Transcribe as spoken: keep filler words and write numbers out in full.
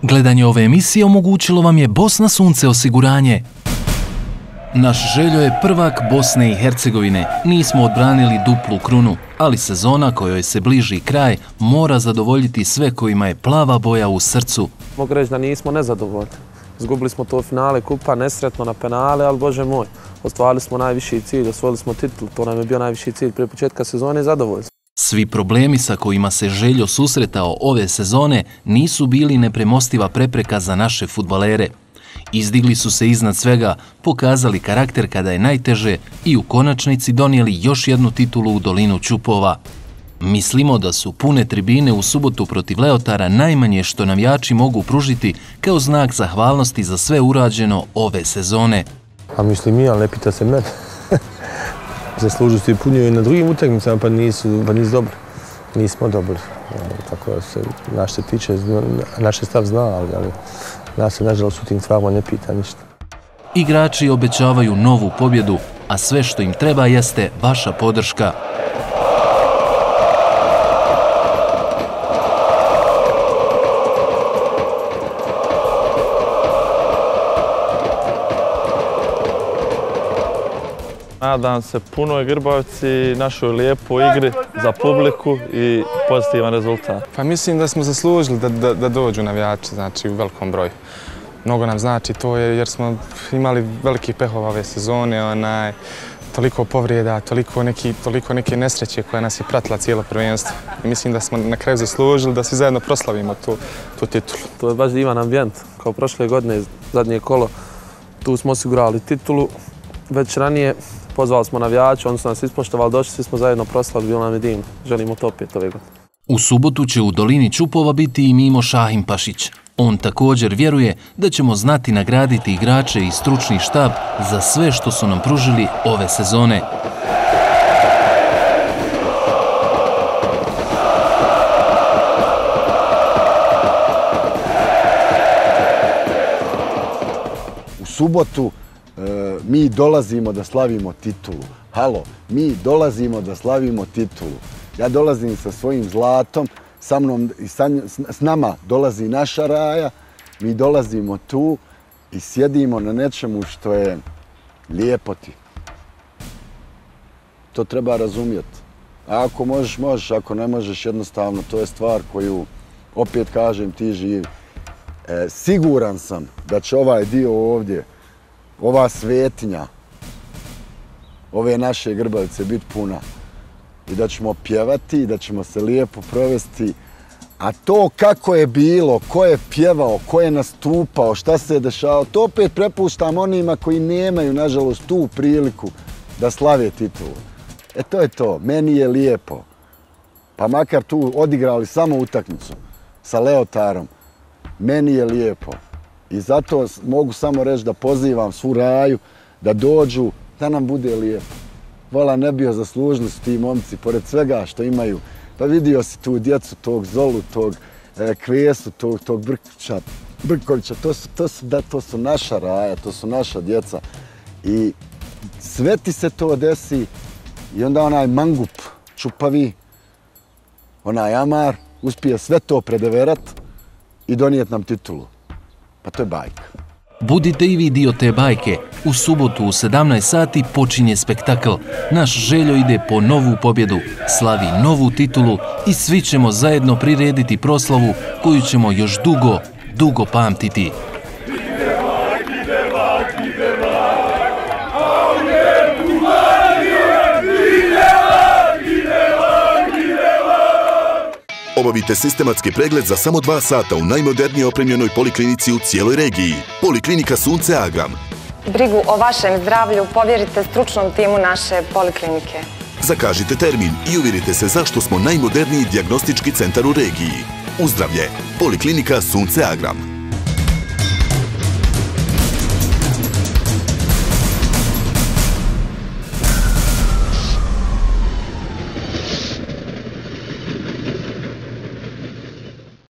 Gledanje ove emisije omogućilo vam je Bosna Sunce osiguranje. Naš Željo je prvak Bosne i Hercegovine. Nismo odbranili duplu krunu, ali sezona kojoj se bliži kraj mora zadovoljiti sve kojima je plava boja u srcu. Mogu reći da nismo nezadovoljni. Izgubili smo to finale kupa, nesretno na penale, ali Bože moj, ostvarili smo najviši cilj, osvojili smo titul, to nam je bio najviši cilj prije početka sezone i zadovoljni. Svi problemi sa kojima se Željo susretao ove sezone nisu bili nepremostiva prepreka za naše fudbalere. Izdigli su se iznad svega, pokazali karakter kada je najteže i u konačnici donijeli još jednu titulu u dolinu Ćupova. Mislimo da su pune tribine u subotu protiv Leotara najmanje što navijači mogu pružiti kao znak zahvalnosti za sve urađeno ove sezone. A mislim i, ali ne pita se mene. Zaslužuju se i punio i na drugim utakmicama, pa nisu, pa nisu dobri. Nismo dobri. Tako da se naš se tiče, naš stav zna, ali, ali nas se nažalost u tim stvarima ne pita ništa. Igrači obećavaju novu pobjedu, a sve što im treba jeste vaša podrška. Nadam se punoj Grbavci, našoj lijepoj igri za publiku i pozitivan rezultat. Pa mislim da smo zaslužili da, da, da dođu navijači, znači u velikom broju. Mnogo nam znači to jer smo imali velikih pehova ove sezone, onaj, toliko povrijeda, toliko, neki, toliko neke nesreće koja nas je pratila cijelo prvenstvo. I mislim da smo na kraju zaslužili da svi zajedno proslavimo tu, tu titulu. To je baš divan ambijent. Kao prošle godine, zadnje kolo, tu smo osigurali titulu. Već ranije pozvali smo navijače, oni su nas ispoštovali, došli, svi smo zajedno proslavili, bilo nam je divno. Želimo to opet ove godine. U subotu će u dolini Ćupova biti i Mimo Šahimpašić. On također vjeruje da ćemo znati nagraditi igrače i stručni štab za sve što su nam pružili ove sezone. U subotu mi dolazimo da slavimo titulu. Halo, mi dolazimo da slavimo titulu. Ja dolazim sa svojim zlatom, sa mnom i sa, s nama dolazi naša Raja, mi dolazimo tu i sjedimo na nečemu što je lijepoti. To treba razumjeti. A ako možeš, možeš, ako ne možeš, jednostavno, to je stvar koju, opet kažem, ti živi. E, siguran sam da će ovaj dio ovdje, ova svetinja, ove naše Grbavice biti puna i da ćemo pjevati i da ćemo se lijepo provesti. A to kako je bilo, ko je pjevao, ko je nastupao, šta se je dešavao, to opet prepuštam onima koji nemaju, nažalost, tu priliku da slave titulu. E to je to, meni je lijepo. Pa makar tu odigrali samo utakmicu sa Leotarom, meni je lijepo. I zato mogu samo reći da pozivam svu Raju da dođu, da nam bude lijepo. Vala ne bio zaslužili su ti momci, pored svega što imaju. Pa vidio si tu djecu, tog Zolu, tog e, Kvesu, tog, tog Brkića, Brkovića. To su, to, su, da, to su naša Raja, to su naša djeca. I sve ti se to desi i onda onaj mangup čupavi, onaj Amar, uspije sve to predeverat i donijeti nam titulu. Pa to je bajka. Budite i vi dio te bajke. U subotu u sedamnaest sati počinje spektakl. Naš Željo ide po novu pobjedu, slavi novu titulu i svi ćemo zajedno prirediti proslavu koju ćemo još dugo, dugo pamtiti. Obavite sistematski pregled za samo dva sata u najmodernije opremljenoj poliklinici u cijeloj regiji. Poliklinika Sunce Agram. Brigu o vašem zdravlju povjerite stručnom timu naše poliklinike. Zakažite termin i uvjerite se zašto smo najmoderniji dijagnostički centar u regiji. Uzdravlje. Poliklinika Sunce Agram.